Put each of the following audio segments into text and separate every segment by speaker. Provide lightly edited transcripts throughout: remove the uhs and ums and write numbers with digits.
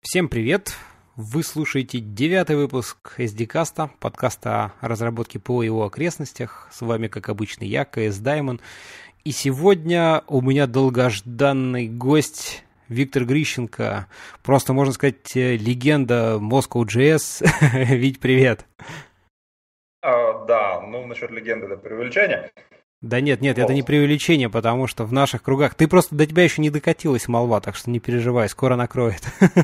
Speaker 1: Всем привет! Вы слушаете 9-й выпуск SD-каста, подкаста о разработке ПО и его окрестностях. С вами, как обычно, я, КС Даймон. И сегодня у меня долгожданный гость Виктор Грищенко. Просто, можно сказать, легенда Moscow.js. Вить, привет!
Speaker 2: Да, насчет легенды это преувеличение.
Speaker 1: Да нет, это не преувеличение, потому что в наших кругах... до тебя еще не докатилась молва, так что не переживай, скоро накроет.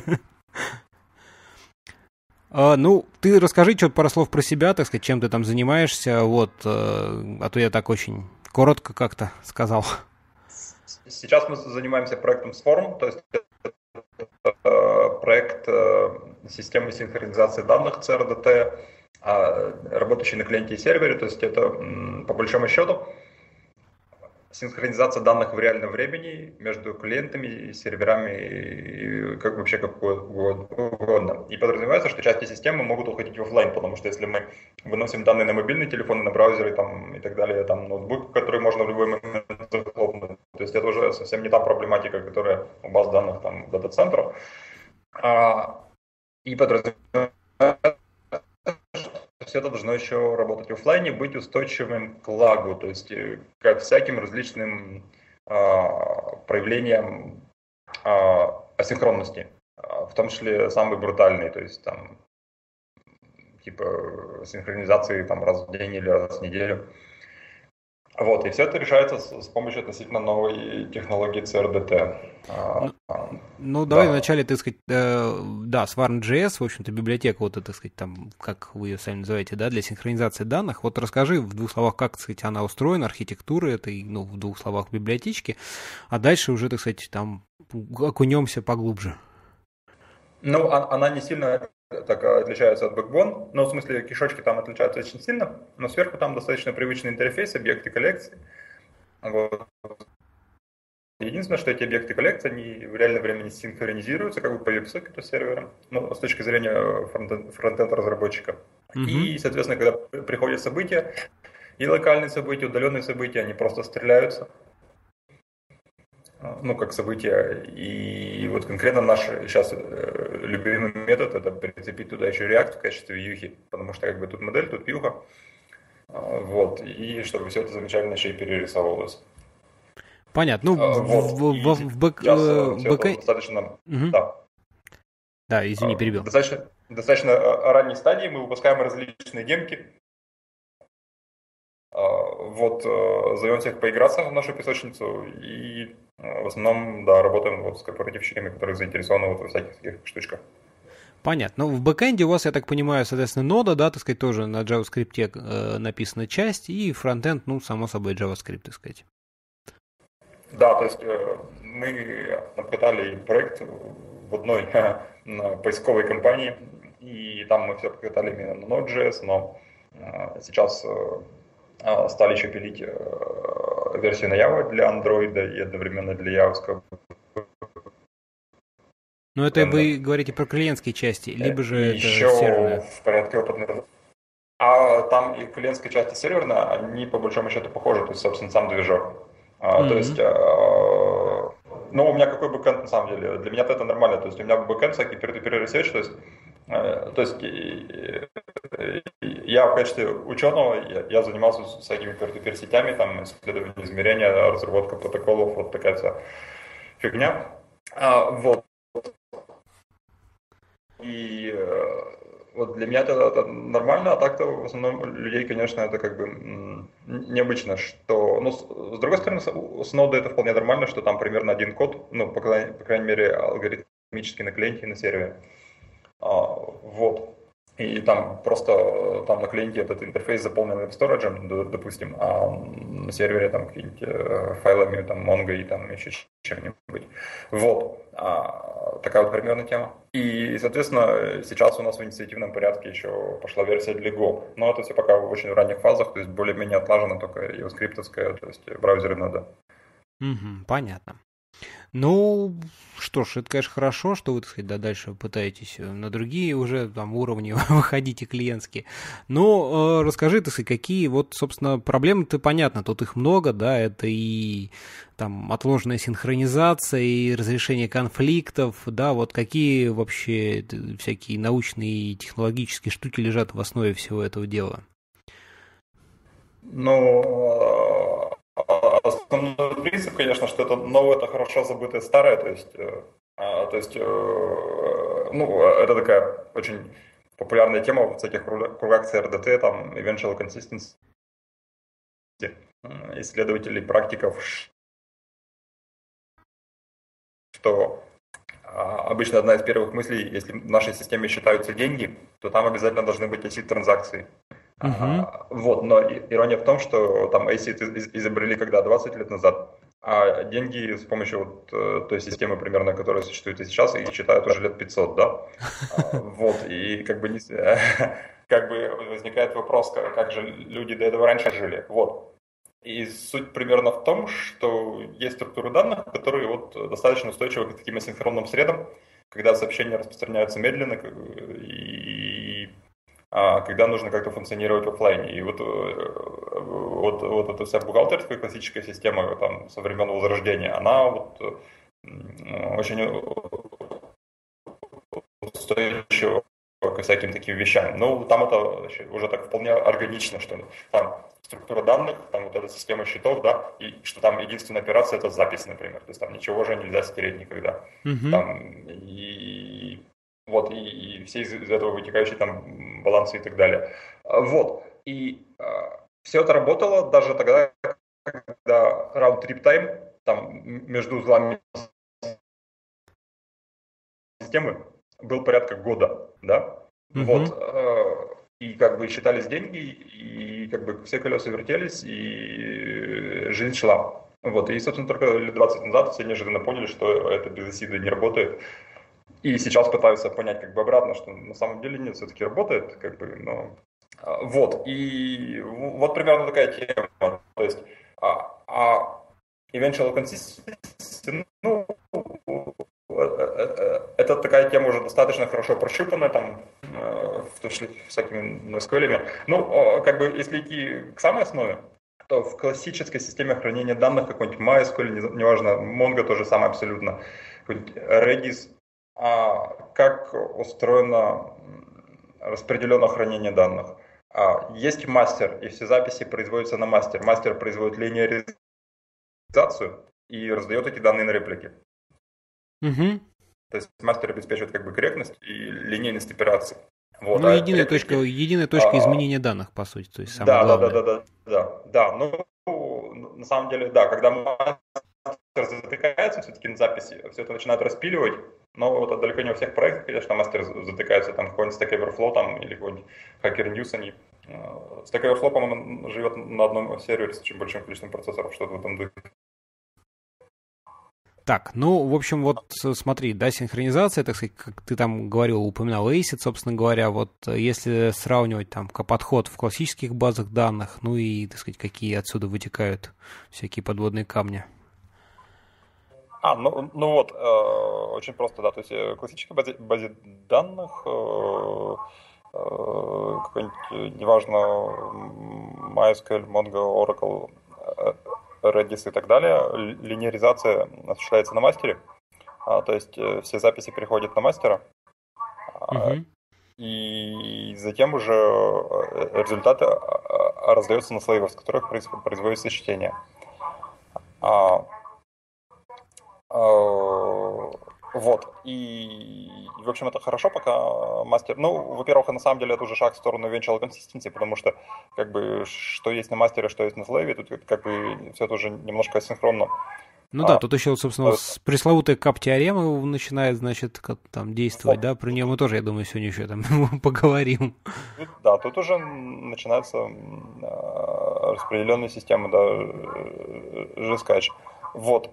Speaker 1: Ты расскажи что-то пару слов про себя, так сказать, чем ты там занимаешься, а то я так очень коротко как-то сказал.
Speaker 2: Сейчас мы занимаемся проектом Swarm, то есть проект системы синхронизации данных CRDT, работающий на клиенте и сервере, то есть это по большому счету синхронизация данных в реальном времени между клиентами и серверами, и как угодно. И подразумевается, что части системы могут уходить в офлайн, потому что если мы выносим данные на мобильный телефон, на браузеры и так далее, там ноутбук, который можно в любой момент захлопнуть, то есть это уже совсем не та проблематика, которая у баз данных там дата-центров. И подразумевается, все это должно еще работать в офлайне, быть устойчивым к лагу, то есть к всяким различным проявлениям асинхронности, в том числе самые брутальные, то есть там типа синхронизации там, раз в день или раз в неделю. И все это решается с помощью относительно новой технологии CRDT.
Speaker 1: Давай вначале, так сказать, Swarm.js, в общем-то, библиотека, так сказать, там, как вы ее сами называете, да, для синхронизации данных. Расскажи в двух словах, как, так сказать, она устроена, архитектура этой, в двух словах библиотечки, а дальше уже, так сказать, там окунемся поглубже.
Speaker 2: Она не сильно так отличается от Backbone, в смысле кишочки там отличаются очень сильно, но сверху там достаточно привычный интерфейс, объекты коллекции. Единственное, что эти объекты коллекции, они в реальном времени синхронизируются как бы по веб-сокету сервера, с точки зрения фронтенд разработчика. И, соответственно, когда приходят события, и локальные события, удаленные события, они просто стреляются. Как события. И конкретно наш сейчас любимый метод — это прицепить туда еще React в качестве вьюхи, потому что тут модель, тут вьюха. И чтобы все это замечательно еще и перерисовывалось.
Speaker 1: Понятно.
Speaker 2: В бэкэнде достаточно...
Speaker 1: Да, извини, перебил.
Speaker 2: Достаточно ранней стадии мы выпускаем различные демки. Зовем всех поиграться в нашу песочницу и в основном, работаем с корпоративщиками, которые заинтересованы во всяких таких штучках.
Speaker 1: Понятно. В бэкэнде у вас, я так понимаю, соответственно, нода, да, так сказать, тоже на JavaScript написана часть, и фронтенд, само собой, JavaScript, так сказать.
Speaker 2: Да, то есть мы обкатали проект в одной поисковой компании, и там мы все обкатали именно на Node.js, но сейчас стали еще пилить версию на Java для Android и одновременно для Java.
Speaker 1: Но это вы говорите про клиентские части, либо же это
Speaker 2: еще
Speaker 1: серверная?
Speaker 2: В порядке опытных. А там и клиентская часть и серверная, они по большому счету похожи, то есть, собственно, сам движок. То есть, у меня какой бэкэнд на самом деле? Для меня это нормально, то есть у меня бэкэнд всякий peer-to-peer research, то есть я в качестве ученого, я занимался всякими peer-to-peer сетями, там, исследование, измерения, разработка протоколов, такая вся фигня. И для меня это нормально, а так-то в основном людей, конечно, это необычно, что, с другой стороны, с ноды это вполне нормально, что там примерно один код, по крайней мере, алгоритмически на клиенте и на сервере. И там просто на клиенте этот интерфейс заполнен веб-сториджем, допустим, а на сервере там какими-нибудь файлами, там, Mongo и там еще чем-нибудь. Такая примерно тема. И, соответственно, сейчас у нас в инициативном порядке еще пошла версия для Go. Но это все пока в очень ранних фазах, то есть более-менее отлажено только JavaScript-овская, то есть браузеры надо.
Speaker 1: Понятно. Ну, что ж, это, конечно, хорошо, что вы, так сказать, да, дальше пытаетесь на другие уже там уровни выходите клиентские. Но расскажи, так сказать, какие вот, собственно, проблемы-то понятно, тут их много, да, это и там отложенная синхронизация, и разрешение конфликтов, да, вот какие вообще всякие научные и технологические штуки лежат в основе всего этого дела?
Speaker 2: Ну, основной принцип, конечно, что это новое, это хорошо забытое старое, ну, это такая очень популярная тема в всяких кругах CRDT, там, Eventual Consistency, исследователей, практиков, что обычно одна из первых мыслей, если в нашей системе считаются деньги, то там обязательно должны быть ACID-транзакции.
Speaker 1: Угу,
Speaker 2: Вот, но ирония в том, что там ACID изобрели когда 20 лет назад, а деньги с помощью вот той системы примерно, которая существует и сейчас, их считают уже лет 500, да? Вот, и как бы, как бы возникает вопрос, как же люди до этого раньше жили. Вот. И суть примерно в том, что есть структуры данных, которые вот достаточно устойчивы к таким асинхронным средам, когда сообщения распространяются медленно, и когда нужно как-то функционировать в офлайне. И вот эта вся бухгалтерская классическая система там, со времен Возрождения, она вот очень устойчива ко всяким таким вещам. Ну, там это уже так вполне органично, что там структура данных, там вот эта система счетов, да, и что там единственная операция это запись, например. То есть там ничего уже нельзя стереть никогда.
Speaker 1: угу,
Speaker 2: Там и вот, и все из этого вытекающие там балансы и так далее. Вот. И все это работало даже тогда, когда round-trip time там между узлами системы был порядка года, да, вот,
Speaker 1: угу.
Speaker 2: и как бы считались деньги, и как бы все колеса вертелись, и жизнь шла. Вот, и, собственно, только лет 20 назад все неожиданно поняли, что это без ACID не работает, и сейчас пытаются понять как бы обратно, что на самом деле нет, все-таки работает, как бы, но... Вот, и вот примерно такая тема, то есть, eventual consistency, ну, это такая тема уже достаточно хорошо прощупанная, там, в том числе всякими SQL. Ну, как бы, если идти к самой основе, то в классической системе хранения данных, какой-нибудь MySQL, неважно, Mongo тоже самое абсолютно, какой-нибудь Redis, как устроено распределенное хранение данных. Есть мастер, и все записи производятся на мастер. Мастер производит линеаризацию и раздает эти данные на реплики.
Speaker 1: Угу.
Speaker 2: То есть мастер обеспечивает как бы корректность и линейность операций. Вот,
Speaker 1: Ну,
Speaker 2: а реплики...
Speaker 1: единая точка изменения данных, по сути, то есть самое
Speaker 2: Да, да, да,
Speaker 1: главное.
Speaker 2: да, да, да, да. Ну, на самом деле, да, когда мастер затыкается все-таки на записи, все это начинают распиливать, но вот далеко не у всех проектов, конечно, мастер затыкается, там какой-нибудь Stack Overflow там, или какой-нибудь Hacker News, они... Stack Overflow, по-моему, живет на одном сервере с очень большим количеством процессоров, что-то в этом духе.
Speaker 1: Так, ну, в общем, вот смотри, да, синхронизация, так сказать, как ты там говорил, упоминал ACID, собственно говоря, вот если сравнивать там подход в классических базах данных, ну и, так сказать, какие отсюда вытекают всякие подводные камни.
Speaker 2: Ну вот, очень просто, да, то есть в классической базе данных какой-нибудь, неважно, MySQL, Mongo, Oracle, Redis и так далее, линеаризация осуществляется на мастере, то есть все записи переходят на мастера,
Speaker 1: Угу.
Speaker 2: и затем уже результаты раздаются на слоевых, с которых производится чтение. Вот, и, в общем, это хорошо, пока мастер... Ну, во-первых, на самом деле это уже шаг в сторону eventual consistency, потому что, как бы, что есть на мастере, что есть на слэве, тут, как бы, все это уже немножко асинхронно.
Speaker 1: Ну да, тут еще, собственно, пресловутая кап-теорема начинает, значит, как там действовать,
Speaker 2: Вот,
Speaker 1: да, про нее мы тоже, я думаю, сегодня еще там поговорим.
Speaker 2: да, тут уже начинается распределенная система, да, жескач. Вот,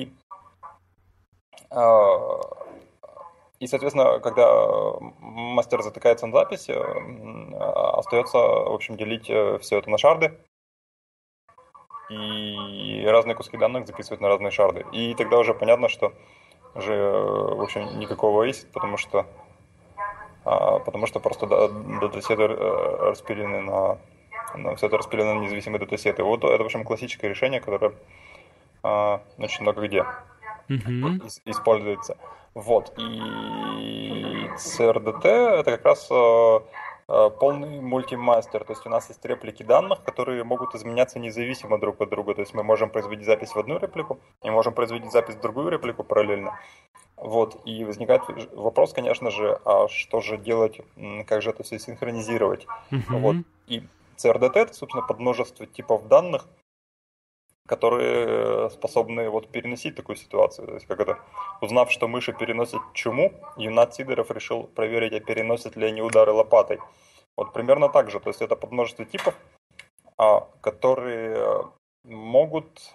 Speaker 2: и, соответственно, когда мастер затыкается на записи, остается, в общем, делить все это на шарды. и разные куски данных записывать на разные шарды. И тогда уже понятно, что уже, в общем, никакого ACID, потому что просто датасеты распилены все это распилено на независимые датасеты. Вот это, в общем, классическое решение, которое очень много где используется. Вот. И CRDT это как раз полный мультимастер. То есть у нас есть реплики данных, которые могут изменяться независимо друг от друга. То есть мы можем производить запись в одну реплику и можем производить запись в другую реплику параллельно. Вот. И возникает вопрос, конечно же, а что же делать, как же это все синхронизировать. Вот. И CRDT это, собственно, подмножество типов данных, которые способны вот переносить такую ситуацию. То есть, как это, узнав, что мыши переносят чуму, Юнат Сидоров решил проверить, а переносят ли они удары лопатой. Вот примерно так же. То есть это подмножество типов, которые могут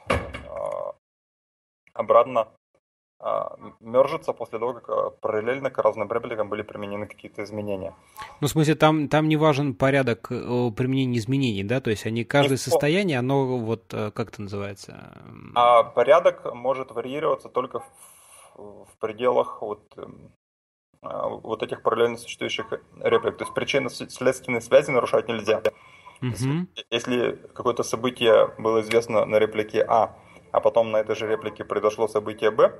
Speaker 2: обратно мержится после того, как параллельно к разным репликам были применены какие-то изменения.
Speaker 1: Ну, в смысле, там не важен порядок применения изменений, да? То есть они, каждое состояние, оно вот, как это называется?
Speaker 2: А порядок может варьироваться только в пределах вот этих параллельно существующих реплик. То есть причинно-следственные связи нарушать нельзя. Если какое-то событие было известно на реплике А потом на этой же реплике произошло событие Б,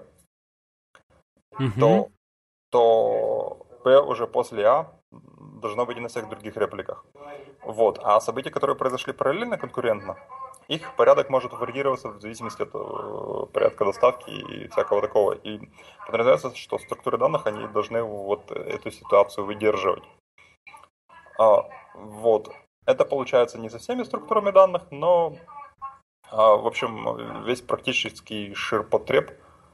Speaker 2: то П уже после А должно быть и на всех других репликах. Вот. А события, которые произошли параллельно, конкурентно, их порядок может варьироваться в зависимости от порядка доставки и всякого такого. И подразумевается, что структуры данных, они должны вот эту ситуацию выдерживать. Вот. Это получается не со всеми структурами данных, но, в общем, весь практический ширпотреб,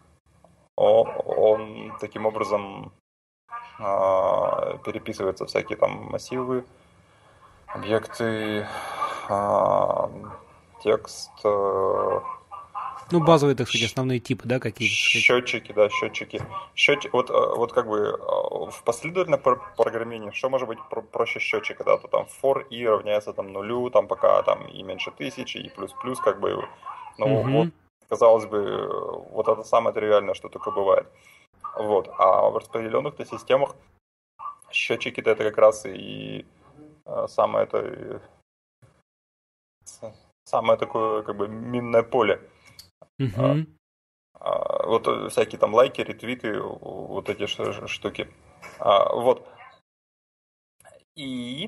Speaker 2: он таким образом переписывается, всякие там массивы, объекты, текст.
Speaker 1: Ну, базовые, так сказать, основные типы, да, какие-то?
Speaker 2: Счетчики, да, счетчики. Вот как бы в последовательном программировании, что может быть проще счетчика, да, то там for i равняется там нулю, там пока там и меньше 1000, и плюс-плюс, как бы, ну, вот, казалось бы, вот это самое тривиальное, что только бывает. Вот, а в распределенных-то системах счетчики-то это как раз и самое такое, как бы, минное поле. Вот всякие там лайки, ретвиты, вот эти штуки. Вот. И,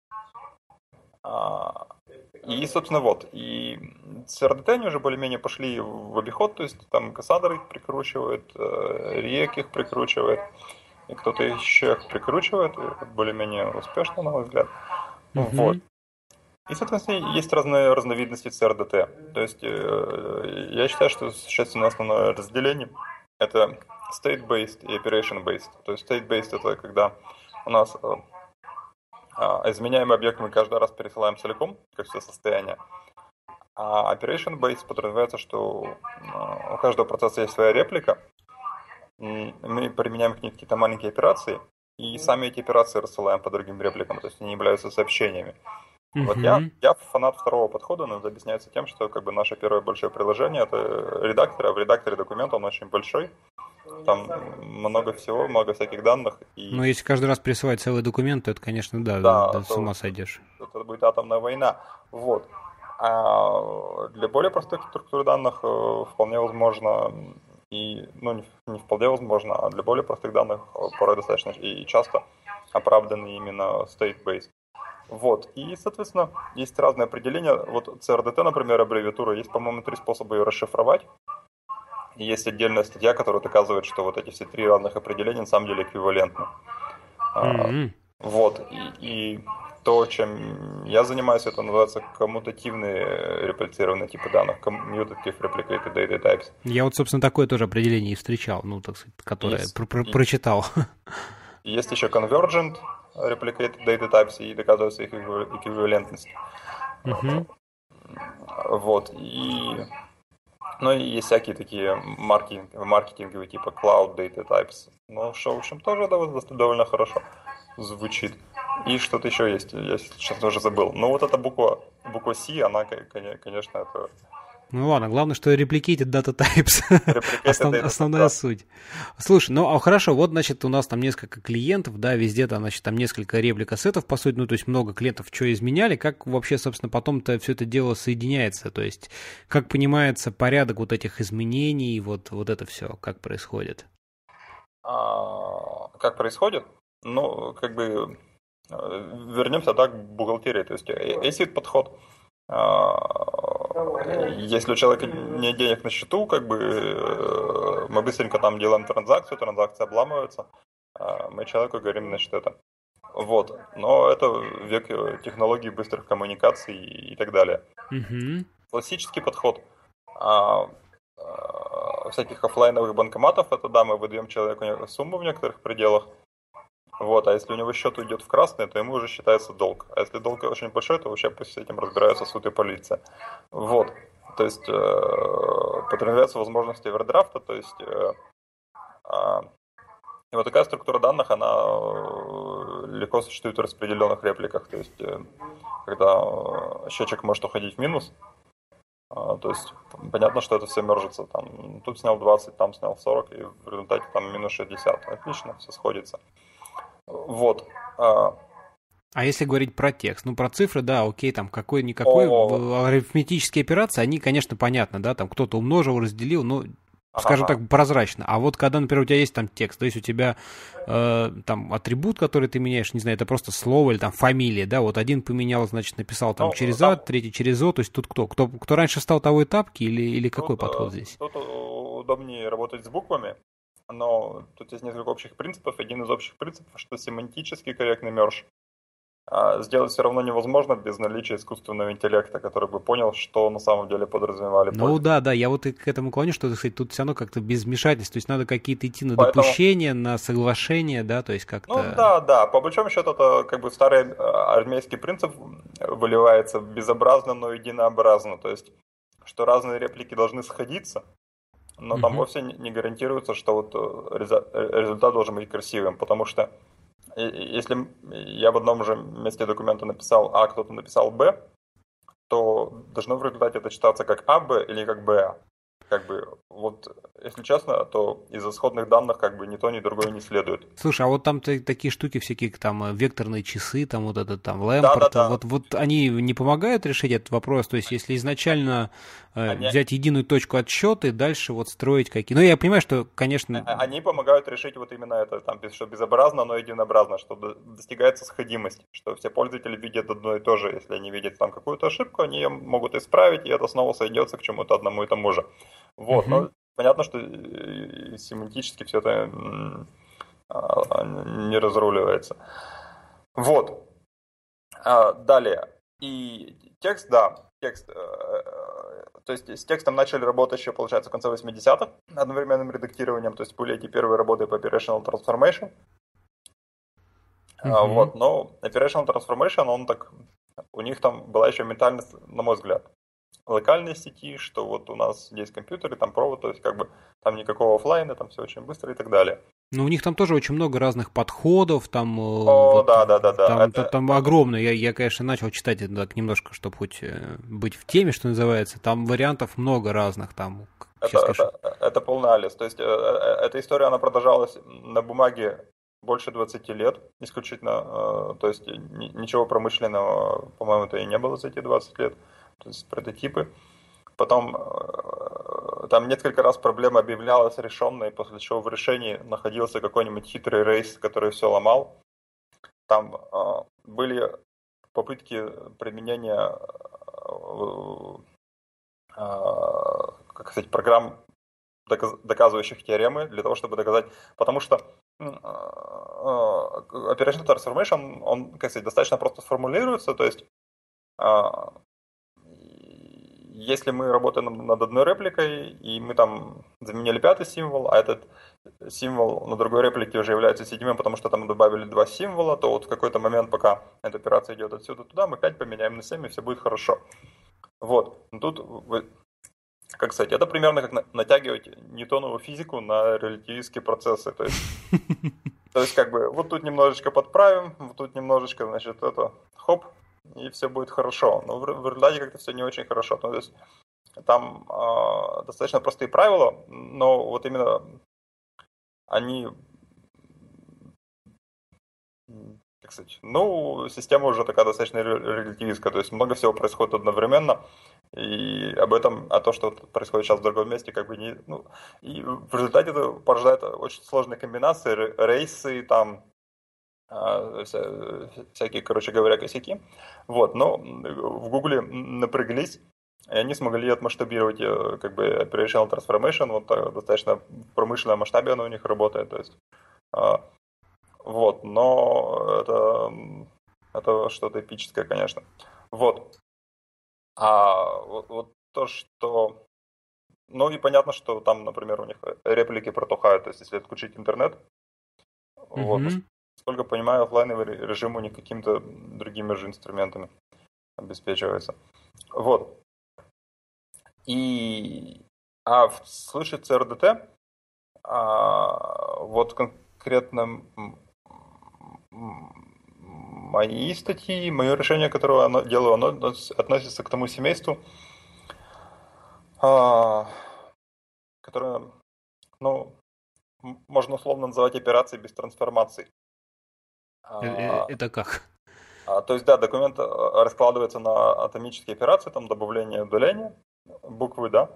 Speaker 2: собственно, вот. И CRDT они уже более-менее пошли в обиход, то есть там Кассандра их прикручивает, Рек их прикручивает, и кто-то еще их прикручивает, более-менее успешно, на мой взгляд. Вот. И, соответственно, есть разные разновидности CRDT. То есть я считаю, что существенно основное разделение – это state-based и operation-based. То есть state-based – это когда у нас изменяемый объект мы каждый раз пересылаем целиком, как все состояние. А operation-based подразумевается, что у каждого процесса есть своя реплика. Мы применяем к ней какие-то маленькие операции, и сами эти операции рассылаем по другим репликам, то есть они являются сообщениями. Вот я фанат второго подхода, но это объясняется тем, что как бы наше первое большое приложение это редактор, а в редакторе документ он очень большой, там много всего, много всяких данных.
Speaker 1: Но если каждый раз присылать целый документ, то это, конечно, да, с ума сойдешь.
Speaker 2: Это будет атомная война. Вот. А для более простых структур данных вполне возможно, не вполне возможно, а для более простых данных порой достаточно и часто оправданы именно state-based. Вот. И, соответственно, есть разные определения. Вот CRDT, например, аббревиатура, есть, по-моему, 3 способа ее расшифровать. И есть отдельная статья, которая доказывает, что вот эти все 3 разных определения на самом деле эквивалентны. Вот. И то, чем я занимаюсь, это называется коммутативные реплицированные типы данных, commutative replicated data types.
Speaker 1: Я вот, собственно, такое тоже определение и встречал, так сказать, которое прочитал.
Speaker 2: Есть еще convergent replicated data types, и доказывается их эквивалентность. Вот. И есть всякие такие маркетинговые типа cloud data types. Что, в общем, тоже довольно хорошо звучит. И что-то еще есть, я сейчас тоже забыл. Но вот эта буква C, она, конечно, это
Speaker 1: Ну ладно, главное, что replicated data types.
Speaker 2: replicated data type,
Speaker 1: Основная
Speaker 2: да.
Speaker 1: суть. Слушай, ну хорошо, вот, значит, у нас там несколько клиентов, да, везде там, значит, там несколько реплика-сетов, по сути, ну, то есть много клиентов что изменяли, как вообще, собственно, потом-то все это дело соединяется, то есть как понимается порядок вот этих изменений, вот это все, как происходит?
Speaker 2: Как происходит? Ну, как бы вернемся так к бухгалтерии. То есть ACID подход. Если у человека нет денег на счету, как бы мы быстренько там делаем транзакцию, транзакция обламывается, мы человеку говорим, значит, это. Вот. Но это век технологий быстрых коммуникаций и так далее.
Speaker 1: Угу.
Speaker 2: Классический подход всяких офлайновых банкоматов, это да, мы выдаем человеку сумму в некоторых пределах, вот, а если у него счет уйдет в красный, то ему уже считается долг. А если долг очень большой, то вообще пусть с этим разбираются суд и полиция. Вот, то есть подразумеваются возможности овердрафта, то есть и вот такая структура данных, она легко существует в распределенных репликах, то есть когда счетчик может уходить в минус, то есть понятно, что это все мержится, там, тут снял 20, там снял 40, и в результате там минус 60. Отлично, все сходится. Вот.
Speaker 1: А если говорить про текст, ну, про цифры, да, окей, там, какой-никакой, арифметические операции, они, конечно, понятно, да, там, кто-то умножил, разделил, ну, скажем так, прозрачно. А вот когда, например, у тебя есть там текст, то есть у тебя там атрибут, который ты меняешь, не знаю, это просто слово или там фамилия, да, вот один поменял, значит, написал там через А, третий через О, то есть тут кто раньше стал того и тапки или какой подход здесь?
Speaker 2: Тут удобнее работать с буквами, но тут есть несколько общих принципов. Один из общих принципов, что семантически корректный мерж сделать все равно невозможно без наличия искусственного интеллекта, который бы понял, что на самом деле подразумевали
Speaker 1: пользователи. Ну да, я вот и к этому клоню, что, кстати, тут все равно как-то без вмешательств, то есть надо какие-то идти на допущения, на соглашение, да, то есть как-то...
Speaker 2: Ну да, по большому счету это как бы старый армейский принцип выливается безобразно, но единообразно, то есть что разные реплики должны сходиться, но там вовсе не гарантируется, что вот результат должен быть красивым, потому что если я в одном же месте документа написал А, кто-то написал Б, то должно в результате это читаться как АБ или как БА. Как бы, вот, если честно, то из исходных данных как бы ни то, ни другое не следует.
Speaker 1: Слушай, а вот там такие штуки всякие, там, векторные часы, там, вот этот, там, Лэмпорт,
Speaker 2: да.
Speaker 1: Вот они не помогают решить этот вопрос? То есть, если изначально взять единую точку отсчета и дальше вот строить какие... Ну, я понимаю, что, конечно...
Speaker 2: Они помогают решить вот именно это, там, что безобразно, но единообразно, что достигается сходимость, что все пользователи видят одно и то же. Если они видят там какую-то ошибку, они ее могут исправить, и это снова сойдется к чему-то одному и тому же. Вот, но понятно, что семантически все это не разруливается. Вот. Далее. И текст, да, то есть с текстом начали работать еще, получается, в конце 80-х одновременным редактированием, то есть были эти первые работы по Operational Transformation. Вот, но Operational Transformation, он так, у них там была еще ментальность, на мой взгляд, локальной сети, что вот у нас есть компьютеры, там провод, то есть как бы там никакого офлайна, там все очень быстро и так далее.
Speaker 1: Ну, у них там тоже очень много разных подходов, там...
Speaker 2: да.
Speaker 1: Там огромно. Я, конечно, начал читать это так немножко, чтобы хоть быть в теме, что называется. Там вариантов много разных. Там,
Speaker 2: это полный алис. То есть эта история, она продолжалась на бумаге больше 20 лет, исключительно. То есть ничего промышленного, по-моему-то и не было за эти 20 лет. То есть прототипы. Потом там несколько раз проблема объявлялась решенной, после чего в решении находился какой-нибудь хитрый рейс, который все ломал. Там были попытки применения как сказать, программ, доказывающих теоремы, для того, чтобы доказать, потому что Operational Transformation, он, как сказать, достаточно просто сформулируется, то есть если мы работаем над одной репликой, и мы там заменили 5-й символ, а этот символ на другой реплике уже является 7-м, потому что там добавили 2 символа, то вот в какой-то момент, пока эта операция идет отсюда туда, мы 5 поменяем на 7, и все будет хорошо. Вот. Тут, как сказать, это примерно как натягивать ньютонову физику на релятивистские процессы. То есть То есть, как бы, вот тут немножечко подправим, вот тут немножечко, значит, это, хоп, и все будет хорошо. Но в результате как-то все не очень хорошо. То есть, там достаточно простые правила, но вот именно они, как сказать, ну, система уже такая достаточно релятивистская, то есть много всего происходит одновременно, и о том, что происходит сейчас в другом месте, как бы не, ну, и в результате это порождает очень сложные комбинации, рейсы, там, всякие, короче говоря, косяки. Вот, но в Гугле напряглись, и они смогли отмасштабировать как бы Operational Transformation, вот достаточно в промышленном масштабе оно у них работает, то есть вот, но это что-то эпическое, конечно. Вот. Вот то, что... Ну и понятно, что там, например, у них реплики протухают, то есть если отключить интернет, вот, насколько понимаю, офлайновый режим у них какими-то другими же инструментами обеспечивается. Вот. В случае CRDT, вот конкретно мои статьи, мое решение, которое оно делаю, оно относится к тому семейству, которое, ну, можно условно называть операцией без трансформации.
Speaker 1: Это как?
Speaker 2: То есть, да, документ раскладывается на атомические операции, там добавление, удаление буквы, да.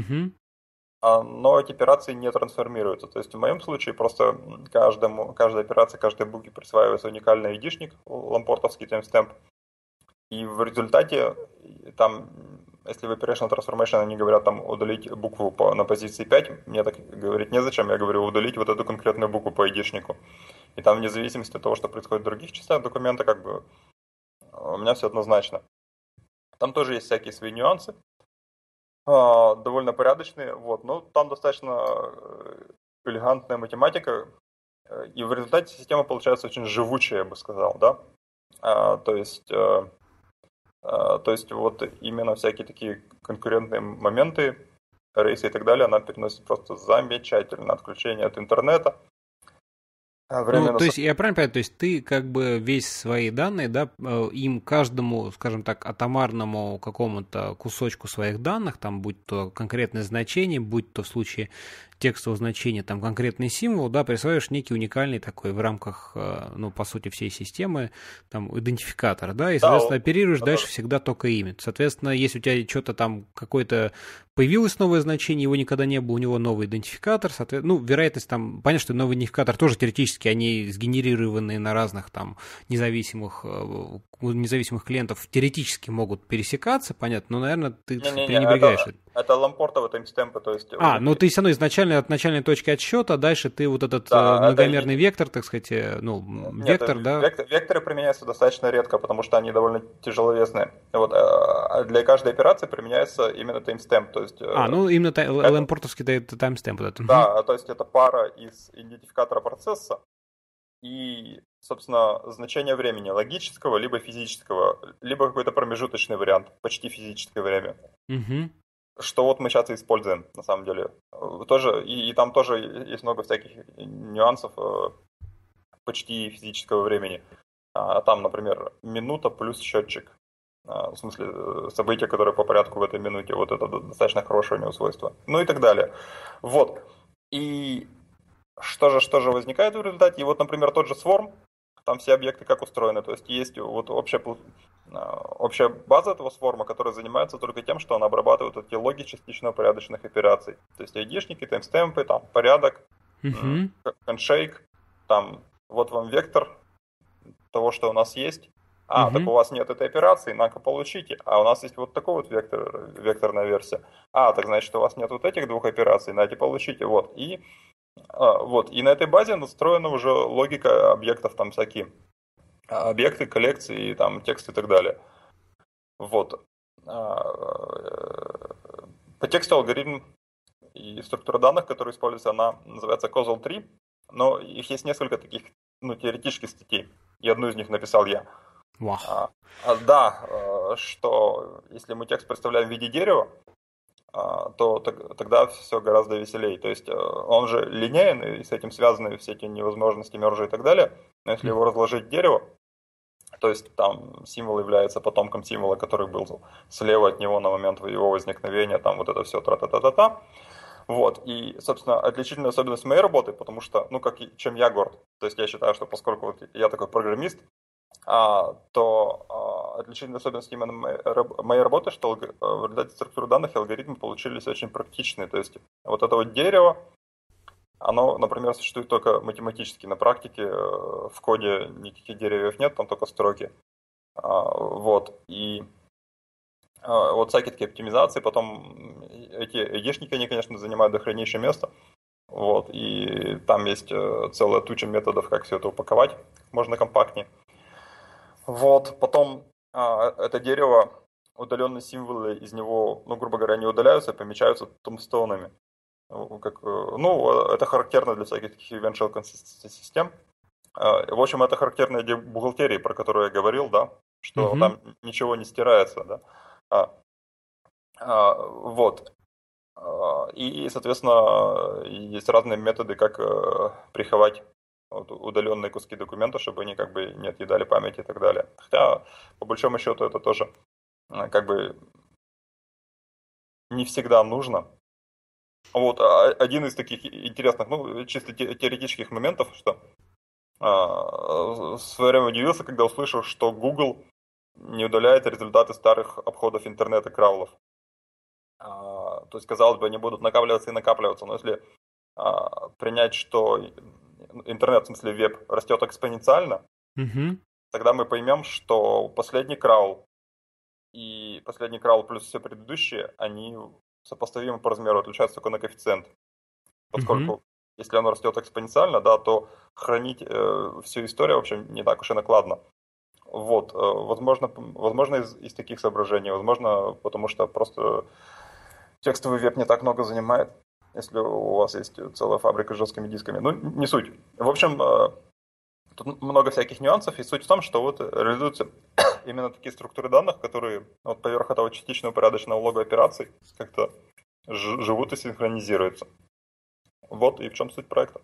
Speaker 2: Но эти операции не трансформируются. То есть в моем случае просто каждой операции, каждой букве присваивается уникальный ID-шник, лампортовский таймстемп. И в результате там, если в Operational Transformation они говорят там удалить букву на позиции 5, мне так говорить незачем, я говорю удалить вот эту конкретную букву по ID-шнику. И там вне зависимости от того, что происходит в других частях документа, как бы у меня все однозначно. Там тоже есть всякие свои нюансы. Довольно порядочные, вот, но там достаточно элегантная математика, и в результате система получается очень живучая, я бы сказал, да, то есть вот именно всякие такие конкурентные моменты, рейсы и так далее, она переносит просто замечательно, отключение от интернета.
Speaker 1: Ну, то есть, я правильно понимаю, то есть ты как бы весь свои данные, да, им каждому, скажем так, атомарному какому-то кусочку своих данных, там, будь то конкретное значение, будь то в случае текстового значения, там, конкретный символ, да, присваиваешь некий уникальный такой в рамках, ну, по сути, всей системы, там, идентификатор, да, и, соответственно, оперируешь дальше всегда только ими. Соответственно, если у тебя что-то там какое-то появилось новое значение, его никогда не было, у него новый идентификатор, соответственно, ну, вероятность там, понятно, что новый идентификатор тоже теоретически, они сгенерированные на разных там независимых клиентов, теоретически могут пересекаться, понятно, но, наверное, ты пренебрегаешь.
Speaker 2: Это лампортовые таймстемпы, то есть...
Speaker 1: ну ты все равно изначально от начальной точки отсчета, дальше ты вот этот многомерный вектор, так сказать, вектор, да?
Speaker 2: Векторы применяются достаточно редко, потому что они довольно тяжеловесные. Вот, для каждой операции применяется именно таймстемп, то есть...
Speaker 1: ну именно лампортовский таймстемп.
Speaker 2: Да, то есть это пара из идентификатора процесса и, собственно, значение времени логического, либо физического, либо какой-то промежуточный вариант, почти физическое время. Что вот мы сейчас и используем, на самом деле. Тоже, и там тоже есть много всяких нюансов почти физического времени. Там, например, минута плюс счетчик. В смысле, события, которые по порядку в этой минуте. Вот это достаточно хорошее у него свойство. Ну и так далее. Вот. И что же возникает в результате? И вот, например, тот же Swarm, там все объекты как устроены. То есть есть вот общая база этого сворма, которая занимается только тем, что она обрабатывает эти логи частично порядочных операций. То есть ID-шники, таймстемпы, там порядок, хендшейк, там вот вам вектор того, что у нас есть. Так у вас нет этой операции, на-ка получите. А у нас есть вот такой вот векторная версия. Так значит, у вас нет вот этих двух операций, на-ка получите. Вот. И на этой базе настроена уже логика объектов, там всякие объекты, коллекции, там, тексты и так далее. Вот. По тексту алгоритм и структура данных, которая используется, она называется Causal Tree, но их есть несколько таких, теоретических статей, и одну из них написал я.
Speaker 1: Wow.
Speaker 2: Что если мы текст представляем в виде дерева, тогда все гораздо веселее. То есть он же линейен, и с этим связаны все эти невозможности мержа и так далее. Но если его разложить в дерево, то есть там символ является потомком символа, который был слева от него на момент его возникновения, там вот это все тра-та-та-та-та. Вот, и, собственно, отличительная особенность моей работы, потому что, чем я горд, то есть я считаю, что поскольку вот я такой программист, то отличительная особенность именно моей работы, что в результате структуры данных и алгоритмы получились очень практичные, то есть вот это вот дерево, оно, например, существует только математически, на практике в коде никаких деревьев нет, там только строки, вот, и вот всякие такие оптимизации, потом эти айдишники, они, конечно, занимают дохренейшее место, вот, и там есть целая туча методов, как все это упаковать, можно компактнее. Вот, потом это дерево, удаленные символы из него, грубо говоря, не удаляются, а помечаются тумстоунами. Это характерно для всяких таких event-shell систем. В общем, это характерно для бухгалтерии, про которую я говорил, да, что там ничего не стирается, да. Вот. И, соответственно, есть разные методы, как приховать удаленные куски документа, чтобы они как бы не отъедали память и так далее. Хотя, по большому счету, это тоже как бы не всегда нужно. Вот один из таких интересных, чисто теоретических моментов, что в свое время удивился, когда услышал, что Google не удаляет результаты старых обходов интернета краулов. То есть, казалось бы, они будут накапливаться и накапливаться, но если принять, что интернет, в смысле веб, растет экспоненциально, тогда мы поймем, что последний краул плюс все предыдущие, они сопоставимы по размеру, отличаются только на коэффициент. Поскольку если оно растет экспоненциально, да, то хранить всю историю, в общем, не так уж и накладно. Вот, возможно из таких соображений, возможно, потому что просто текстовый веб не так много занимает, если у вас есть целая фабрика с жесткими дисками. Не суть. В общем, тут много всяких нюансов, и суть в том, что вот реализуются именно такие структуры данных, которые вот поверх этого частично упорядоченного лога операций как-то живут и синхронизируются. Вот и в чем суть проекта.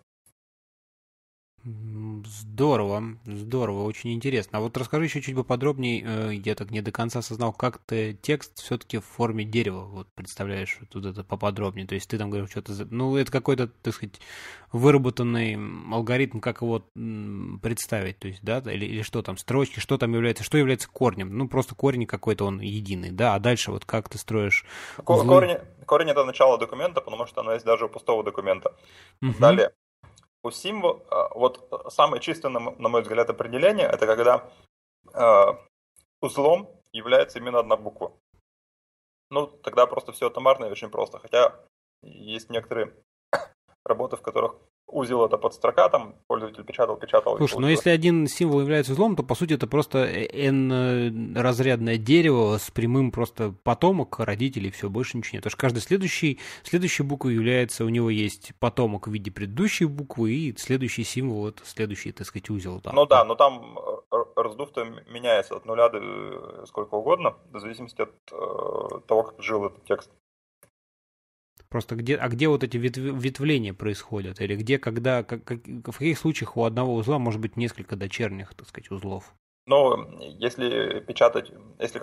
Speaker 1: Здорово, очень интересно. А вот расскажи еще чуть поподробнее, я так не до конца осознал, как ты текст все-таки в форме дерева вот представляешь тут это поподробнее. То есть ты там говоришь что-то, это какой-то, так сказать, выработанный алгоритм, как его представить, то есть, да, или что там, строчки, что является корнем. Просто корень какой-то, он единый, да, а дальше вот как ты строишь узлы?
Speaker 2: Корень это начало документа, потому что оно есть даже у пустого документа. Далее. У символа, вот самое чистое, на мой взгляд, определение, это когда узлом является именно одна буква. Тогда просто все атомарно и очень просто. Хотя есть некоторые работы, в которых узел это подстрока, там пользователь печатал.
Speaker 1: Слушай, но если один символ является узлом, то по сути это просто n-разрядное дерево с прямым просто потомок, родителей, все, больше ничего нет. Потому что каждой следующей буквой является, у него есть потомок в виде предыдущей буквы, и следующий символ это следующий, так сказать, узел.
Speaker 2: Там. Но там раздув-то меняется от нуля до сколько угодно, в зависимости от того, как жил этот текст.
Speaker 1: Просто где вот эти ветвления происходят? Или где, когда, в каких случаях у одного узла может быть несколько дочерних, так сказать, узлов?
Speaker 2: Если печатать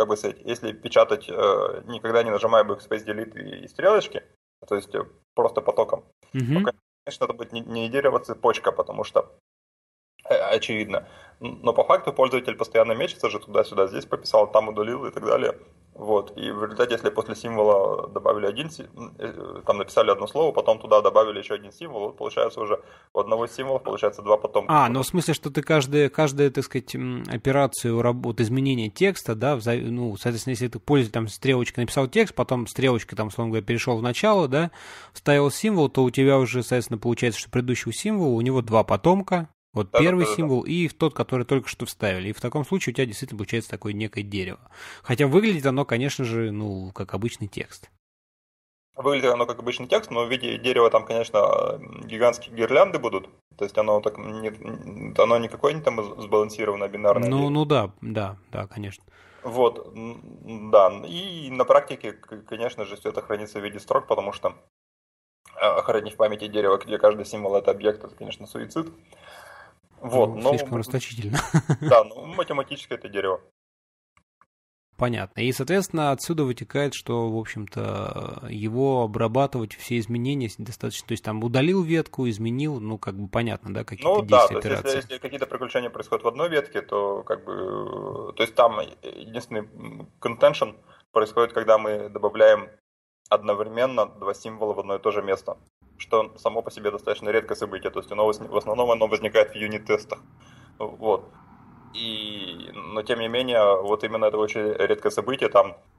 Speaker 2: никогда не нажимая backspace delete и стрелочки, то есть просто потоком, то, конечно, это будет не дерево, а цепочка, потому что очевидно. Но по факту пользователь постоянно мечется же туда-сюда, здесь пописал, там удалил и так далее. Вот. И в результате, если после символа добавили там написали одно слово, потом туда добавили еще один символ, вот получается уже у одного символа получается два потомка.
Speaker 1: В смысле, что ты каждую, так сказать, операцию работы, изменения текста, да, соответственно, если ты пользователь там стрелочкой написал текст, потом стрелочкой там, условно говоря, перешел в начало, да, вставил символ, то у тебя уже, соответственно, получается, что предыдущего символа у него два потомка. Вот первый символ и тот, который только что вставили. И в таком случае у тебя действительно получается такое некое дерево. Хотя выглядит оно, конечно же, как обычный текст.
Speaker 2: Выглядит оно как обычный текст, но в виде дерева там, конечно, гигантские гирлянды будут. То есть оно так оно не какое-нибудь там сбалансированное бинарное
Speaker 1: Ну,
Speaker 2: дерево.
Speaker 1: ну да, да, да, конечно.
Speaker 2: Вот, да. И на практике, конечно же, все это хранится в виде строк, потому что хранить в памяти дерево, где каждый символ это объект, это, конечно, суицид. Вот,
Speaker 1: Ну,
Speaker 2: но
Speaker 1: слишком расточительно.
Speaker 2: да, ну математически это дерево.
Speaker 1: Понятно. И, соответственно, отсюда вытекает, что, в общем-то, его обрабатывать, все изменения достаточно. То есть там удалил ветку, изменил, ну, как бы понятно, да, какие-то
Speaker 2: Ну да,
Speaker 1: действия,
Speaker 2: то есть если,
Speaker 1: операции.
Speaker 2: если какие-то приключения происходят в одной ветке, то как бы, то есть там единственный contention происходит, когда мы добавляем одновременно два символа в одно и то же место, что само по себе достаточно редкое событие, то есть в основном оно возникает в юнит-тестах, вот. Но тем не менее, вот именно это очень редкое событие,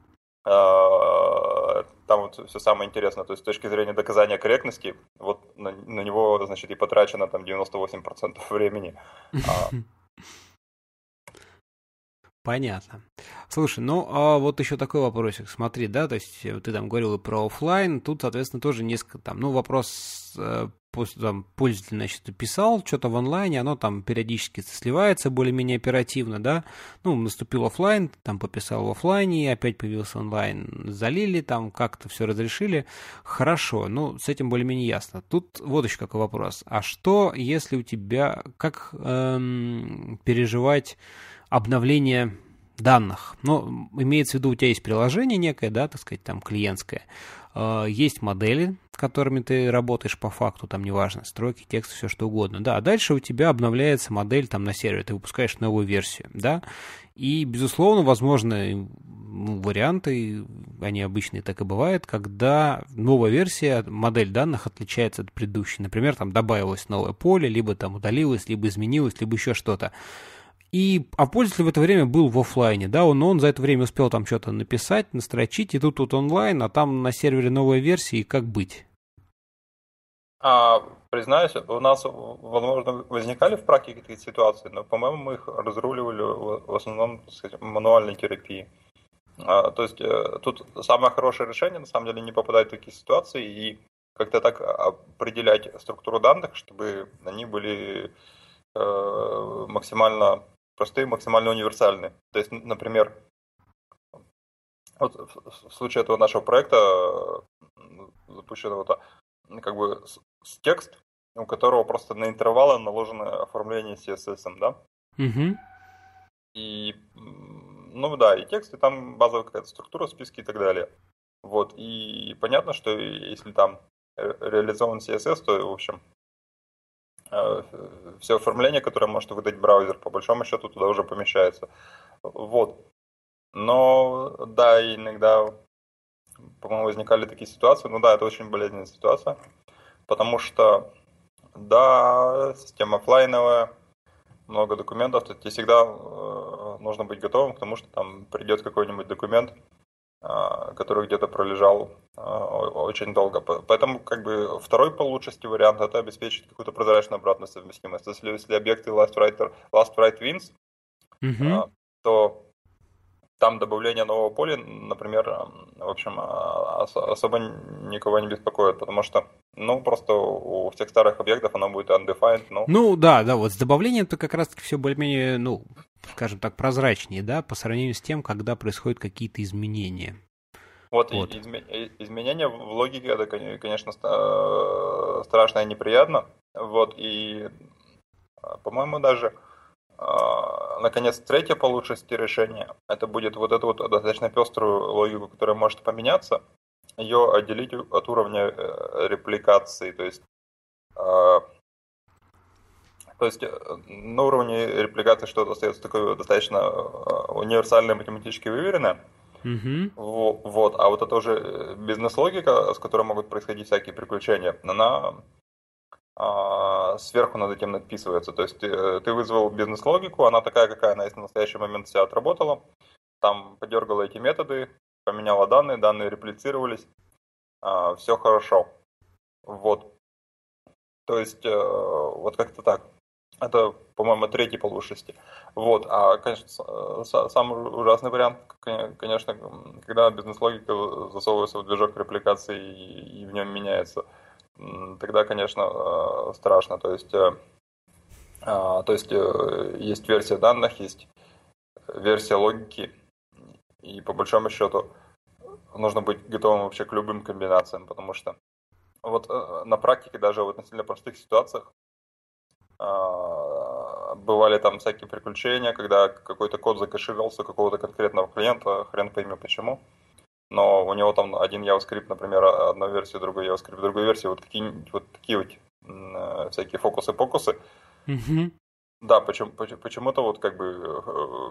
Speaker 2: там вот все самое интересное, то есть с точки зрения доказания корректности, вот на него, значит, и потрачено там 98% времени. А,
Speaker 1: Понятно. Слушай, ну а вот еще такой вопросик. Смотри, да, то есть ты там говорил и про оффлайн, тут, соответственно, тоже несколько там, ну, вопрос, после, там, пользователь, значит, писал что-то в онлайне, оно там периодически сливается более-менее оперативно, да, ну, наступил оффлайн, там пописал в оффлайне, опять появился онлайн, залили, там как-то все разрешили, хорошо, ну, с этим более-менее ясно. Тут вот еще какой вопрос. А что, если у тебя, как переживать обновление данных? Ну, имеется в виду, у тебя есть приложение некое, да, так сказать, там клиентское, есть модели, которыми ты работаешь по факту, там неважно, строки, тексты, все что угодно, да, а дальше у тебя обновляется модель там на сервере, ты выпускаешь новую версию, да, и, безусловно, возможны варианты, они обычные, так и бывает, когда новая версия, модель данных отличается от предыдущей, например, там добавилось новое поле, либо там удалилось, либо изменилось, либо еще что-то. А пользователь в это время был в оффлайне, да, он за это время успел там что-то написать, настрочить, и тут онлайн, а там на сервере новая версия, и как быть?
Speaker 2: а, признаюсь, у нас, возможно, возникали в практике такие ситуации, но, по-моему, мы их разруливали в основном, так сказать, мануальной терапией. То есть тут самое хорошее решение, на самом деле, не попадать в такие ситуации и как-то так определять структуру данных, чтобы они были максимально простые, максимально универсальные. То есть, например, вот в случае этого нашего проекта, запущенного-то, как бы с текст, у которого просто на интервалы наложено оформление CSS, да,
Speaker 1: Угу.
Speaker 2: и, ну да, и текст, и там базовая какая-то структура, списки и так далее. Вот, и понятно, что если там реализован CSS, то, в общем, все оформление, которое может выдать браузер, по большому счету туда уже помещается. Вот. Но да, иногда, по-моему, возникали такие ситуации. Ну да, это очень болезненная ситуация, потому что, да, система оффлайновая, много документов, то тебе всегда нужно быть готовым к тому, что там придет какой-нибудь документ, который где-то пролежал очень долго. Поэтому как бы второй по лучшести вариант это обеспечить какую-то прозрачную обратную совместимость. Если объекты last write wins,
Speaker 1: Угу.
Speaker 2: то там добавление нового поля, например, в общем, особо никого не беспокоит, потому что, ну, просто у всех старых объектов оно будет undefined, ну,
Speaker 1: Ну, да, да, вот с добавлением-то как раз-таки все более-менее, ну, скажем так, прозрачнее, да, по сравнению с тем, когда происходят какие-то изменения.
Speaker 2: вот
Speaker 1: Вот.
Speaker 2: изменения в логике, это, конечно, страшно и неприятно, вот, и, по-моему, даже наконец, третье по лучшести решение, это будет вот эту вот достаточно пеструю логику, которая может поменяться, ее отделить от уровня репликации, на уровне репликации что-то остается такое достаточно универсальное, математически выверенное,
Speaker 1: Угу.
Speaker 2: вот, а вот это уже бизнес-логика, с которой могут происходить всякие приключения, она сверху над этим надписывается. То есть ты вызвал бизнес-логику, она такая, какая она есть на настоящий момент, вся отработала, там подергала эти методы, поменяла данные реплицировались, все хорошо. Вот. То есть вот как-то так. Это, по-моему, третий по лучшести. Вот. А, конечно, самый ужасный вариант, конечно, когда бизнес-логика засовывается в движок репликации и в нем меняется. Тогда, конечно, страшно. Есть версия данных, есть версия логики, и по большому счету нужно быть готовым вообще к любым комбинациям, потому что вот на практике даже в относительно простых ситуациях бывали там всякие приключения, когда какой-то код закэшировался у какого-то конкретного клиента, хрен пойми почему, но у него там один JavaScript, например, одной версии, другой JavaScript, другой версии, вот такие вот всякие фокусы-покусы.
Speaker 1: Угу.
Speaker 2: Да, почему-то вот как бы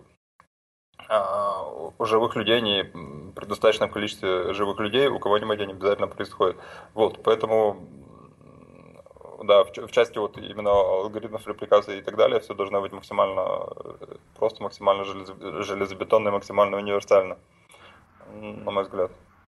Speaker 2: у живых людей, при достаточном количестве живых людей, у кого-нибудь они обязательно происходят. Вот, поэтому, да, в части вот именно алгоритмов репликации и так далее, все должно быть максимально просто, максимально железобетонно и максимально универсально, на мой взгляд.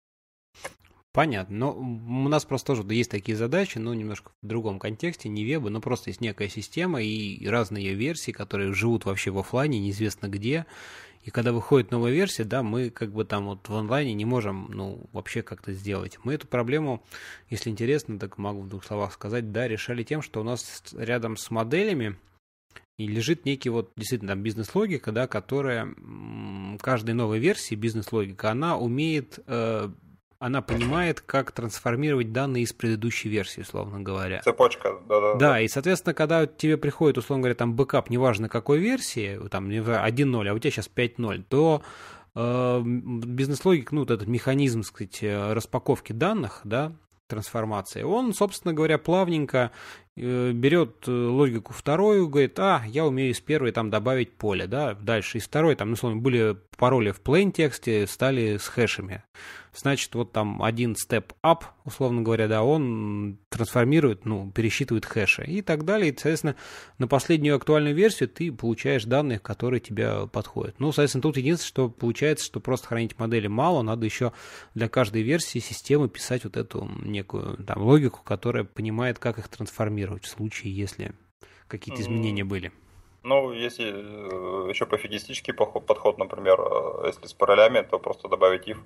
Speaker 1: Понятно. Но у нас просто тоже есть такие задачи, но немножко в другом контексте, не веба, но просто есть некая система и разные ее версии, которые живут вообще в офлайне, неизвестно где. И когда выходит новая версия, да, мы как бы там вот в онлайне не можем, ну, вообще как-то сделать. Мы эту проблему, если интересно, так могу в двух словах сказать, да, решали тем, что у нас рядом с моделями и лежит некий вот действительно там бизнес-логика, да, которая каждой новой версии бизнес-логика, она умеет, она понимает, как трансформировать данные из предыдущей версии, условно говоря.
Speaker 2: Цепочка, да-да.
Speaker 1: Да, и, соответственно, когда тебе приходит, условно говоря, там бэкап, неважно какой версии, там 1.0, а у тебя сейчас 5.0, то бизнес-логик, ну, вот этот механизм, так сказать, распаковки данных, да, трансформации, он, собственно говоря, плавненько берет логику вторую, говорит, я умею из первой там добавить поле, да, дальше из второй, там, условно, были пароли в plain тексте, стали с хэшами. Значит, вот там один step up, условно говоря, да, он трансформирует, ну, пересчитывает хэши и так далее. И, соответственно, на последнюю актуальную версию ты получаешь данные, которые тебе подходят. Ну, соответственно, тут единственное, что получается, что просто хранить модели мало, надо еще для каждой версии системы писать вот эту некую там логику, которая понимает, как их трансформировать в случае, если какие-то изменения были.
Speaker 2: Ну, если еще пофигистический подход, например, если с паролями, то просто добавить if.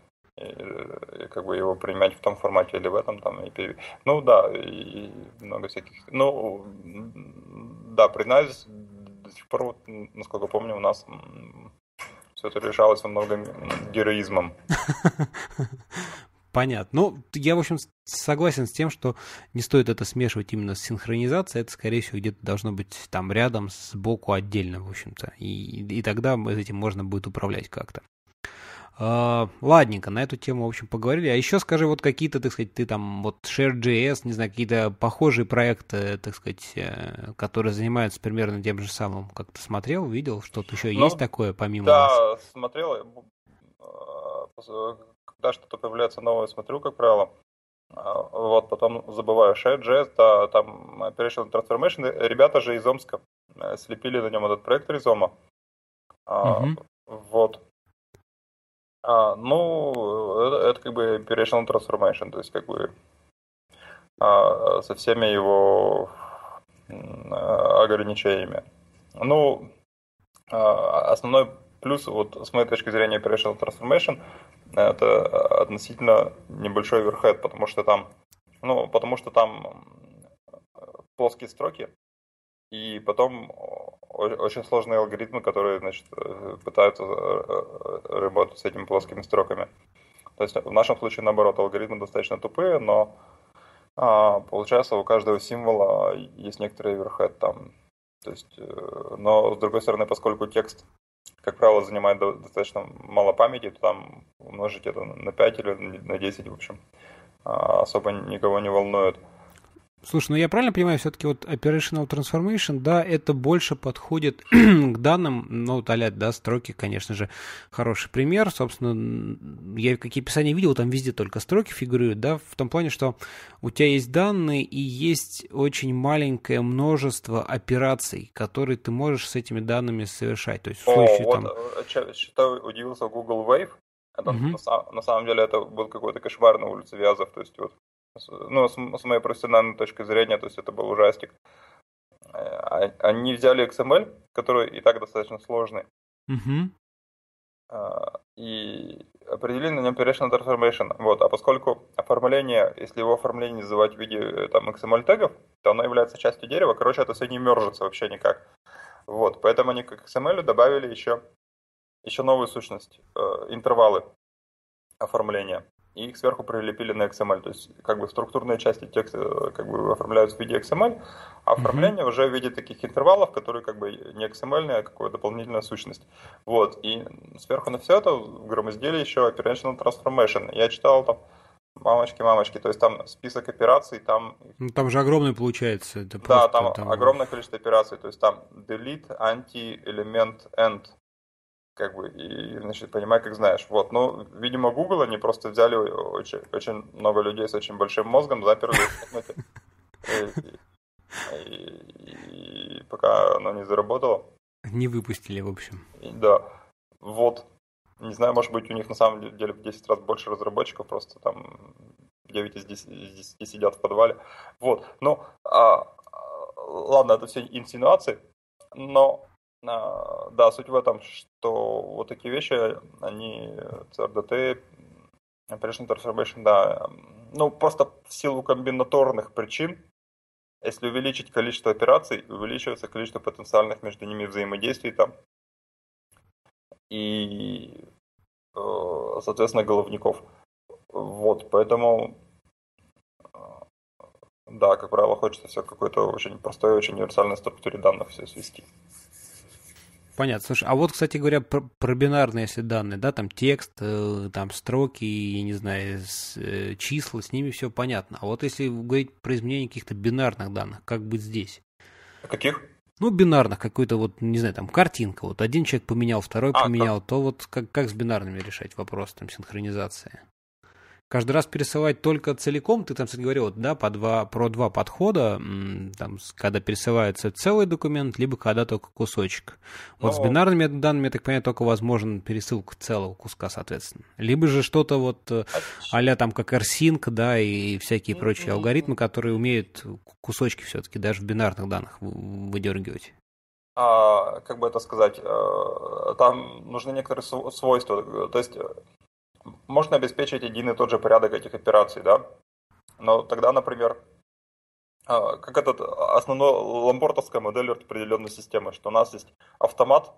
Speaker 2: И как бы его принимать в том формате или в этом там ну да, и много всяких. Ну да, признаюсь, до сих пор, вот, насколько помню, у нас все это решалось во многом героизмом.
Speaker 1: Понятно. Ну, я, в общем, согласен с тем, что не стоит это смешивать именно с синхронизацией. Это, скорее всего, где-то должно быть там рядом, сбоку отдельно, в общем-то. И тогда этим можно будет управлять как-то. Ладненько, на эту тему, в общем, поговорили. А еще скажи, вот какие-то, так сказать, ты там, вот Share.js, не знаю, какие-то похожие проекты, так сказать, которые занимаются примерно тем же самым, как ты смотрел, видел, что-то еще есть такое помимо вас?
Speaker 2: Да, смотрел. Когда что-то появляется новое, смотрю, как правило. Вот, потом забываю. Share.js, да, там Operational Transformation. Ребята же из Омска слепили на нем этот проект Ризома. Вот. Это как бы Operational Transformation, то есть как бы со всеми его ограничениями. Ну, основной плюс, вот с моей точки зрения, Operational Transformation, это относительно небольшой overhead, потому что там плоские строки, и потом очень сложные алгоритмы, которые, значит, пытаются работать с этими плоскими строками. То есть в нашем случае, наоборот, алгоритмы достаточно тупые, но получается у каждого символа есть некоторый overhead там. То есть, но с другой стороны, поскольку текст, как правило, занимает достаточно мало памяти, то там умножить это на 5 или на 10, в общем, особо никого не волнует.
Speaker 1: Слушай, ну я правильно понимаю, все-таки вот Operational Transformation, да, это больше подходит к данным, ну, да, строки, конечно же, хороший пример, собственно, я какие описания видел, там везде только строки фигурируют, да, в том плане, что у тебя есть данные и есть очень маленькое множество операций, которые ты можешь с этими данными совершать, то есть в случае там...
Speaker 2: Что удивился Google Wave, это, на самом деле это был какой-то кошмар на улице Вязов, то есть вот, ну, с моей профессиональной точки зрения, то есть это был ужастик. Они взяли XML, который и так достаточно сложный,
Speaker 1: Угу.
Speaker 2: и определили на нем Operational Transformation. Вот. А поскольку оформление, если его оформление называть в виде там, XML-тегов, то оно является частью дерева, короче, это все не мержится вообще никак. Вот. Поэтому они к XML добавили еще новую сущность, интервалы оформления. И их сверху прилепили на XML. То есть, как бы структурные части текста как бы оформляются в виде XML, а оформление уже в виде таких интервалов, которые как бы не XML, а какая-то дополнительная сущность. Вот. И сверху на все это громоздили еще Operational Transformation. Я читал там мамочки, то есть там список операций, там...
Speaker 1: Ну, там же огромный получается. Это
Speaker 2: Да,
Speaker 1: просто
Speaker 2: там огромное количество операций, то есть там delete, anti, element, end. Как бы, и, значит, понимай, как знаешь. Вот, ну, видимо, Google, они просто взяли очень, очень много людей с очень большим мозгом, заперли в комнате, и пока оно не заработало.
Speaker 1: не выпустили, в общем.
Speaker 2: Да, вот. Не знаю, может быть, у них на самом деле в 10 раз больше разработчиков, просто там 9 из 10 сидят в подвале. Вот, ну, ладно, это все инсинуации, но... Да, суть в этом, что вот такие вещи, они, CRDT, Operation Transformation, да, ну просто в силу комбинаторных причин, если увеличить количество операций, увеличивается количество потенциальных между ними взаимодействий там и, соответственно, головников. Вот, поэтому, да, как правило, хочется все к какой-то очень простой, очень универсальной структуре данных все свести.
Speaker 1: Понятно. Слушай, а вот, кстати говоря, про бинарные, если данные, да, там текст, там строки, я не знаю, числа, с ними все понятно. А вот если говорить про изменение каких-то бинарных данных, как быть здесь?
Speaker 2: Каких?
Speaker 1: Ну, бинарных, какой-то вот, не знаю, там картинка, вот один человек поменял, второй поменял, то вот как с бинарными решать вопрос, там, синхронизации? Каждый раз пересылать только целиком, ты там, кстати, говорил, да, про два подхода, там, когда пересылается целый документ, либо когда только кусочек. Вот с бинарными данными, я так понимаю, только возможен пересылка целого куска, соответственно. Либо же что-то вот а-ля там как rsync, да, и всякие прочие алгоритмы, которые умеют кусочки все-таки даже в бинарных данных выдергивать.
Speaker 2: Как бы это сказать, там нужны некоторые свойства, то есть можно обеспечить один и тот же порядок этих операций, да, но тогда, например, как этот основной лампортовская модель распределенной системы, что у нас есть автомат,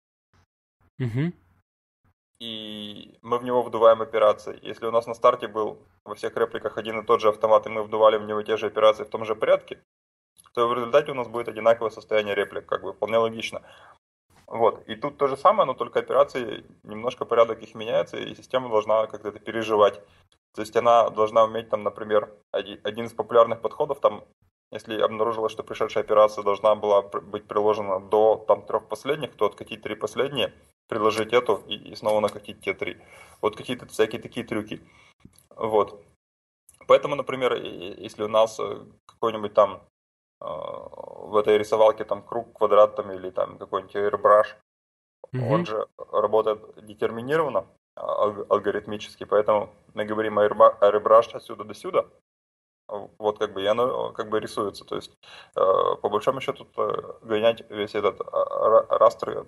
Speaker 2: и мы в него вдуваем операции. Если у нас на старте был во всех репликах один и тот же автомат, и мы вдували в него те же операции в том же порядке, то в результате у нас будет одинаковое состояние реплик, как бы вполне логично. Вот. И тут то же самое, но только операции, немножко порядок их меняется, и система должна как-то это переживать. То есть она должна уметь, там, например, один из популярных подходов, там, если обнаружилось, что пришедшая операция должна была быть приложена до там 3 последних, то откатить 3 последние, приложить эту и снова накатить те 3. Вот какие-то всякие такие трюки. Вот. Поэтому, например, если у нас какой-нибудь там в этой рисовалке там круг, квадрат там, или там какой-нибудь airbrush, он же работает детерминированно, алгоритмически, поэтому мы говорим airbrush отсюда до сюда, вот как бы, и оно как бы рисуется, то есть по большому счету гонять весь этот растр,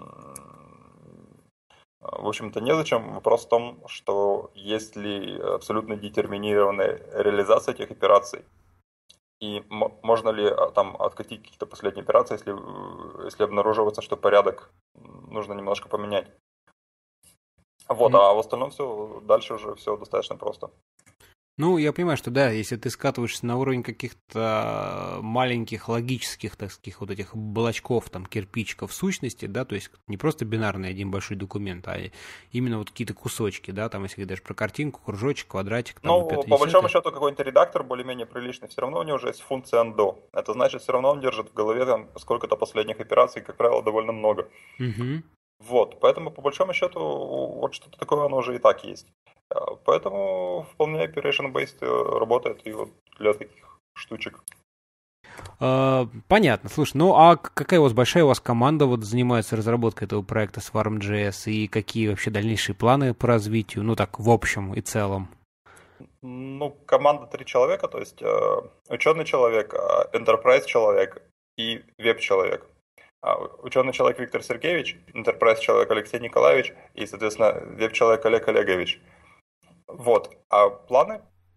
Speaker 2: в общем-то, незачем. Вопрос в том, что есть ли абсолютно детерминированная реализация этих операций, и можно ли там откатить какие-то последние операции, если обнаруживается, что порядок нужно немножко поменять. Вот, а в остальном все, дальше уже все достаточно просто.
Speaker 1: Ну, я понимаю, что да, если ты скатываешься на уровень каких-то маленьких логических, так сказать, вот этих блочков, там, кирпичиков сущности, да, то есть не просто бинарный один большой документ, а именно вот какие-то кусочки, да, там, если говоришь про картинку, кружочек, квадратик, там,
Speaker 2: ну, по большому счету, какой-нибудь редактор более-менее приличный, все равно у него уже есть функция undo. Это значит, все равно он держит в голове там сколько-то последних операций, как правило, довольно много. Вот, поэтому, по большому счету, вот что-то такое оно уже и так есть. Поэтому вполне operation-based работает и вот для таких штучек.
Speaker 1: Понятно. Слушай, ну а какая у вас команда вот занимается разработкой этого проекта Swarm.js и какие вообще дальнейшие планы по развитию, ну так в общем и целом?
Speaker 2: Ну, команда 3 человека, то есть ученый человек, enterprise человек и веб-человек. Ученый-человек Виктор Сергеевич, enterprise-человек Алексей Николаевич и, соответственно, веб-человек Олег Олегович. Вот. А планы?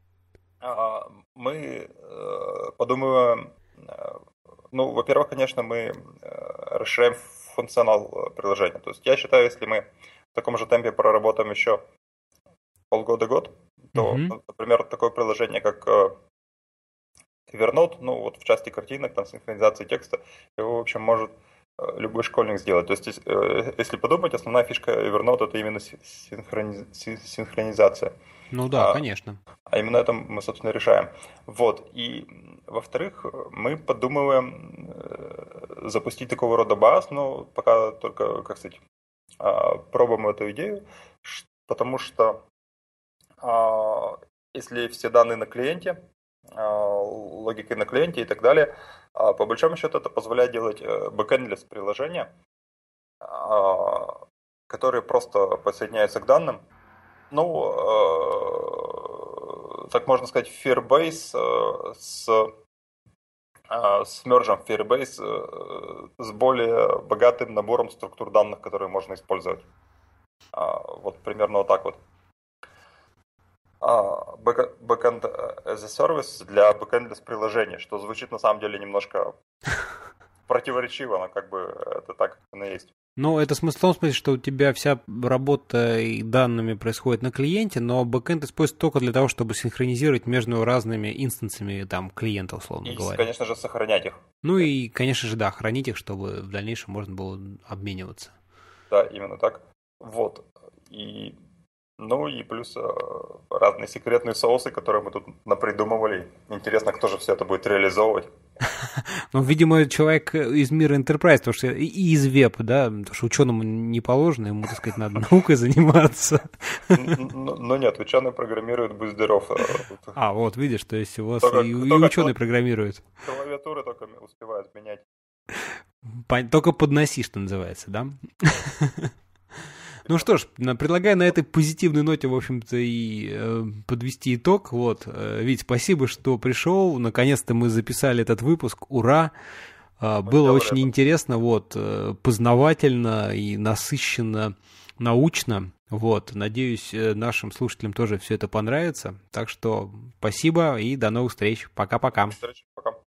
Speaker 2: Мы подумаем, ну, во-первых, конечно, мы расширяем функционал приложения. То есть я считаю, если мы в таком же темпе проработаем еще полгода-год, то, например, такое приложение, как Evernote, ну, вот в части картинок, там, синхронизации текста, его, в общем, может любой школьник сделать. То есть, если подумать, основная фишка Evernote — это именно синхронизация.
Speaker 1: Ну да, конечно.
Speaker 2: А именно это мы, собственно, решаем. Вот. И, во-вторых, мы подумываем запустить такого рода баз, но пока только, как сказать, пробуем эту идею, потому что если все данные на клиенте, логикой на клиенте и так далее, по большому счету это позволяет делать бэкэндлес приложения, которые просто подсоединяются к данным. Ну, так можно сказать, Firebase с мержем Firebase с более богатым набором структур данных, которые можно использовать. Вот примерно вот так вот. Backend as a service для backendless приложений, что звучит на самом деле немножко противоречиво, но как бы это так оно и есть.
Speaker 1: Ну, это смысл в том смысле, что у тебя вся работа и данными происходит на клиенте, но бэкэнд используется только для того, чтобы синхронизировать между разными инстансами там клиента, условно говоря. И,
Speaker 2: конечно же, сохранять их.
Speaker 1: Ну и, конечно же, да, хранить их, чтобы в дальнейшем можно было обмениваться.
Speaker 2: Да, именно так. Вот. Ну и плюс разные секретные соусы, которые мы тут напридумывали. Интересно, кто же все это будет реализовывать.
Speaker 1: Ну, видимо, человек из мира Enterprise, потому что и из веб, да, потому что ученому не положено, ему, так сказать, надо наукой заниматься.
Speaker 2: Ну нет, ученый программирует, будь здоров.
Speaker 1: Вот, видишь, то есть у вас и ученый программирует.
Speaker 2: Клавиатуры только успевают менять.
Speaker 1: Только подноси, что называется, да? Ну что ж, предлагаю на этой позитивной ноте, в общем-то, и подвести итог. Вот, Вить, спасибо, что пришел. Наконец-то мы записали этот выпуск. Ура! Было очень интересно, вот, познавательно и насыщенно, научно. Вот, надеюсь, нашим слушателям тоже все это понравится. Так что спасибо и до новых встреч. Пока-пока.
Speaker 2: Пока.